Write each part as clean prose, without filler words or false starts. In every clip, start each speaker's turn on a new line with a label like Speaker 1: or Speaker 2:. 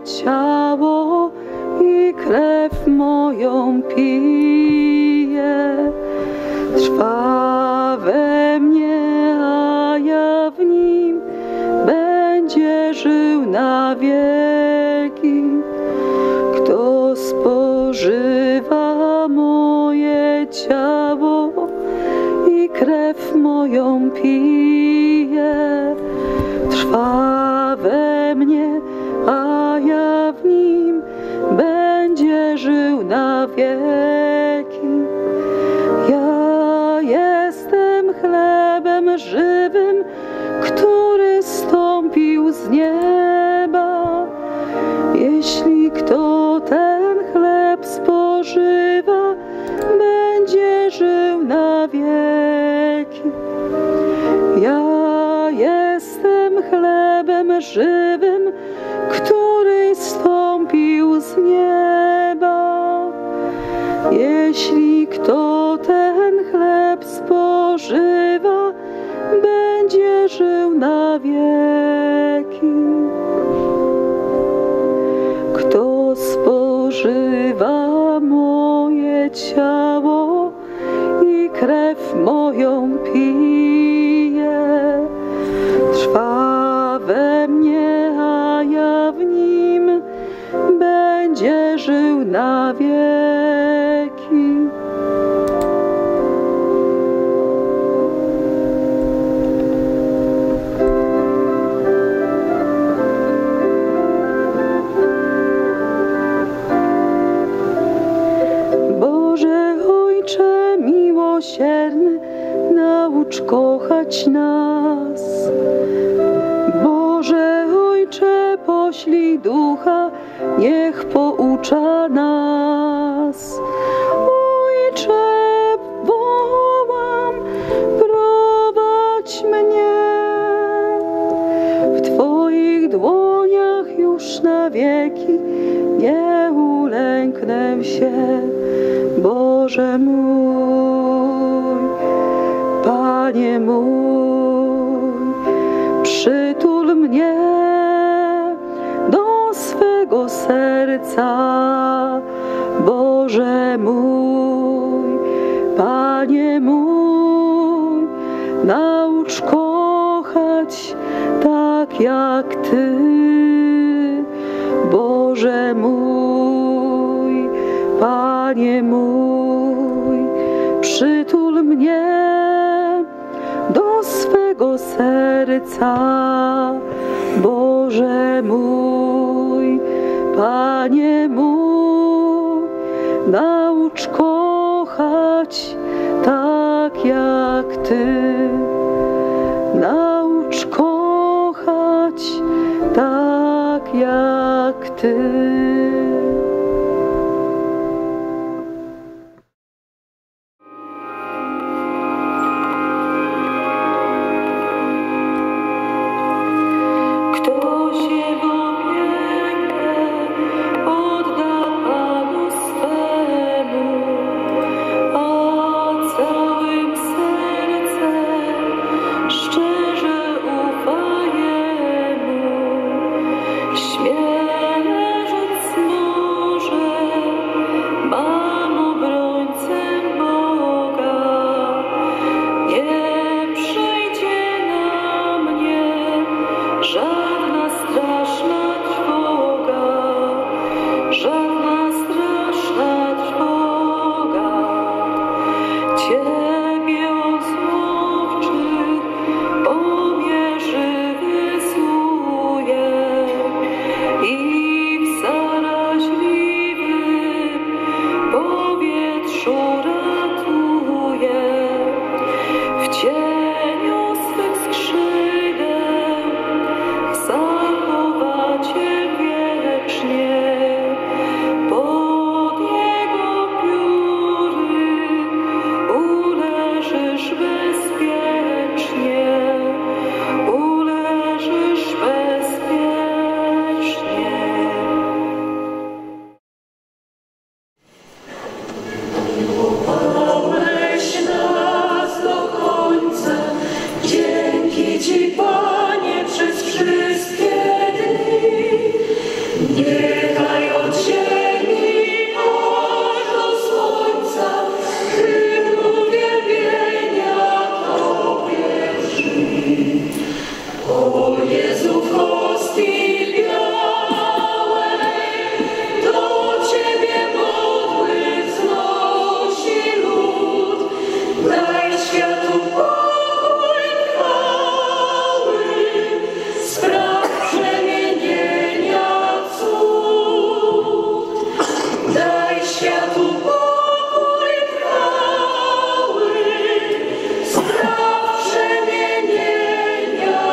Speaker 1: ciało i krew moją pije. Trwa we mnie, a ja w nim, będzie żył na wieki. Kto spożywa moje ciało i krew moją pije, trwa we mnie, a ja w nim, będzie żył na wieki. Ja jestem chlebem żywym, który zstąpił z nieba. Jeśli kto ten chleb spożywa, będzie żył na wieki. Ja jestem chlebem żywym, który zstąpił z nieba. Jeśli kto ten chleb spożywa, będzie żył na wieki. Kto spożywa moje ciało i krew moją pije, trwa we mnie, a ja w nim, będzie żył na wieki. Boże Ojcze miłosierny, naucz kochać nas. Boże Ojcze, poślij Ducha, niech poucza nas. Ojcze, wołam, prowadź mnie. W Twoich dłoniach już na wieki nie ulęknę się. Boże mój, Panie mój, przytul mnie do swego serca. Boże mój, Panie mój, naucz kochać tak jak Ty. Boże mój, Panie mój, przytul mnie do swego serca. Boże mój, Panie mój, naucz kochać tak jak Ty. Naucz kochać tak jak Ty.
Speaker 2: Śmierć
Speaker 1: Niechaj od ziemi aż do słońca hymn uwielbienia Tobie brzmi. O Jezu w hostii białej, do Ciebie modły wznosi lud. Daj światu pokój chwały, spraw przemienienia cud. Daj światu pokój chwały, spraw przemienienia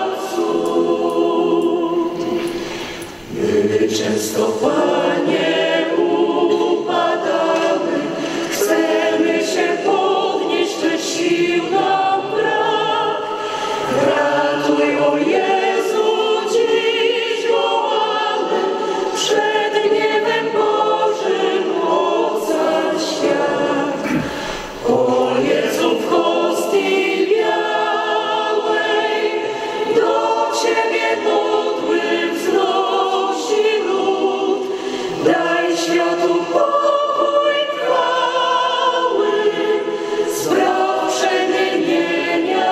Speaker 1: cud. My często, Panie, upadamy, chcemy się podnieść, lecz sił nam brak. Ratuj, o Jezu, dziś wołamy, przed gniewem Bożym ocal świat. O Jezu w hostii białej, do Ciebie modły wznosi lud. Daj światu pokój chwały, spraw przemienienia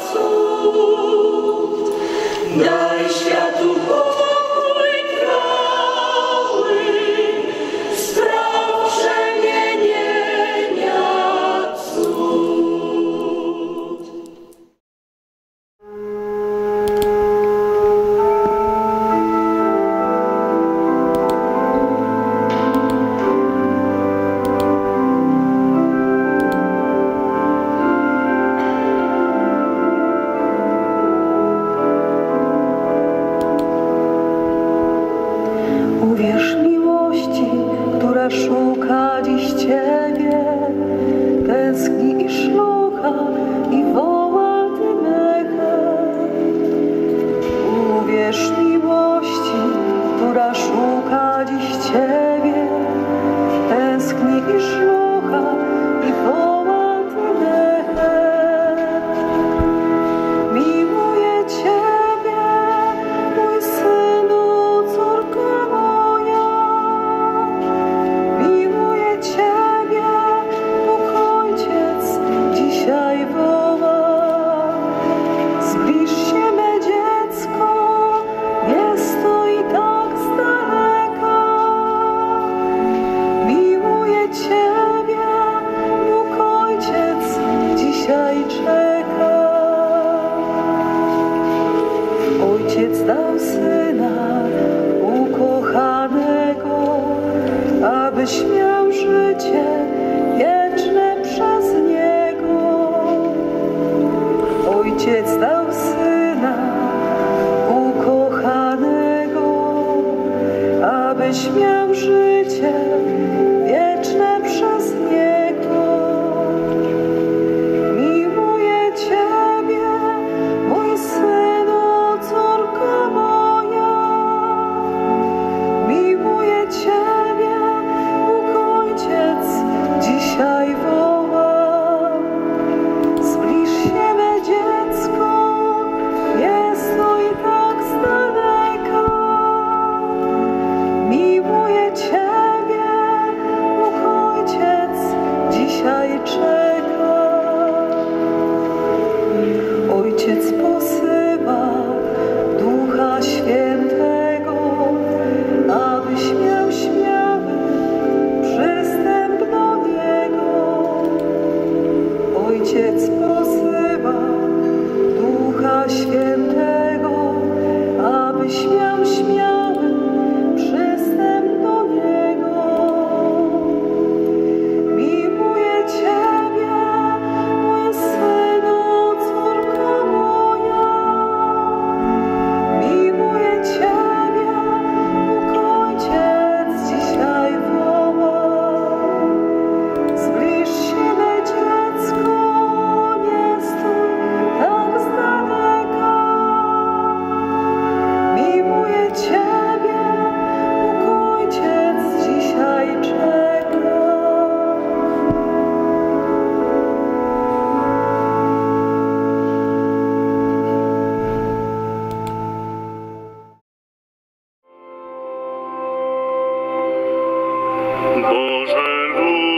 Speaker 1: cud. Daj światu pokój chwały, spraw przemienienia cud. Uwierz miłości, która szuka dziś Ciebie, tęskni i szlocha i woła tym echem. Uwierz miłości, która szuka dziś Ciebie, tęskni i szlocha i woła tym echem. Miłuję Ciebie, mój Synu, córko moja. Miłuję Ciebie, Bóg Ojciec dzisiaj woła. Zbliż się, me dziecko, nie stój tak z daleka. Miłuję Ciebie, Bóg Ojciec dzisiaj czeka. Ojciec dał Syna ukochanego, abyś miał życie wieczne przez Niego. Ojciec dał Syna ukochanego, abyś miał życie wieczne przez Niego. Miłuję Ciebie, mój Synu, córko moja. Miłuję Ciebie, Bóg Ojciec dzisiaj woła. Zbliż się, me dziecko, nie stój tak z daleka. Miłuję Ciebie,
Speaker 2: Boże,